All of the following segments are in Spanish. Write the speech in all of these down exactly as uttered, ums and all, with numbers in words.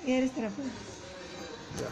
Y eres terapeuta. Ya.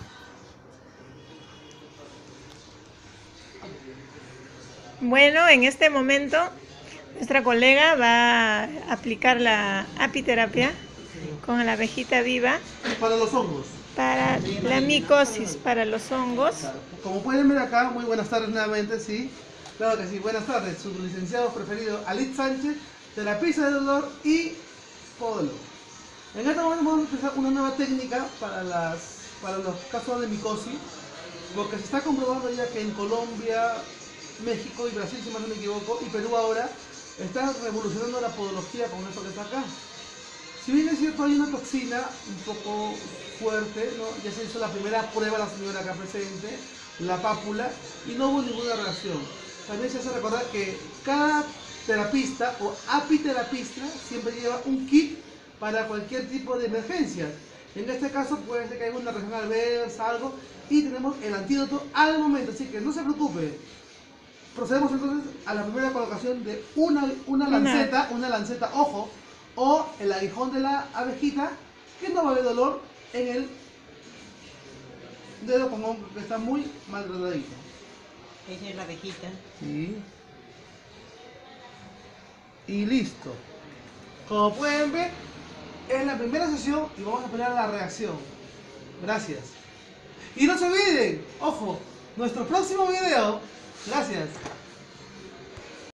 Bueno, en este momento nuestra colega va a aplicar la apiterapia con la abejita viva Para los hongos. para la micosis, para los hongos. Claro. Como pueden ver acá, muy buenas tardes nuevamente, sí. Claro que sí, buenas tardes. Su licenciado preferido, Alit Sánchez, terapista de dolor y podólogo. En este momento vamos a empezar una nueva técnica para, las, para los casos de micosis, porque se está comprobando ya que en Colombia, México y Brasil, si más no me equivoco, y Perú ahora, están revolucionando la podología con esto que está acá. Si bien es cierto, hay una toxina un poco fuerte, ¿no? Ya se hizo la primera prueba la señora acá presente, la pápula, y no hubo ninguna reacción. También se hace recordar que cada terapista o apiterapista siempre lleva un kit para cualquier tipo de emergencia. En este caso puede ser que haya una reacción adversa, algo, y tenemos el antídoto al momento, así que no se preocupe. Procedemos entonces a la primera colocación de una, una lanceta, una lanceta, ojo, o el aguijón de la abejita, que no va a haber dolor en el dedo con hongo que está muy maltratadito. Esa es la abejita. Sí. Y listo. Como pueden ver, es la primera sesión y vamos a esperar la reacción. Gracias. Y no se olviden, ojo, nuestro próximo video. Gracias.